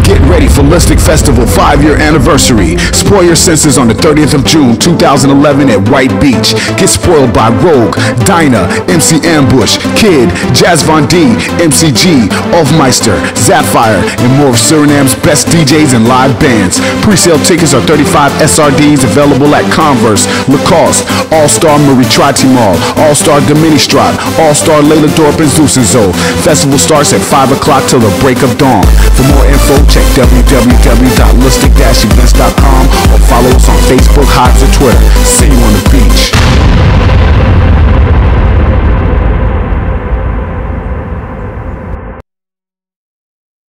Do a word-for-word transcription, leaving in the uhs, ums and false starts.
Get ready for LUSTIG Festival five year anniversary. Spoil your senses on the thirtieth of June two thousand eleven at White Beach. Get spoiled by Rogue, Dinah, M C Ambush, Kid, Jazz Von D, M C G, Offmeister, Zapfire, and more of Suriname's best D Js and live bands. Pre-sale tickets are thirty-five S R Ds available at Converse, Lacoste, All-Star Marie Trati Mall, All-Star Doministrad, All-Star Layla Dorp and Zusenzo. Festival starts at five o'clock till the break of dawn. For more info, check w w w dot lustig dash events dot com or follow us on Facebook, Hives, or Twitter. See you on the beach.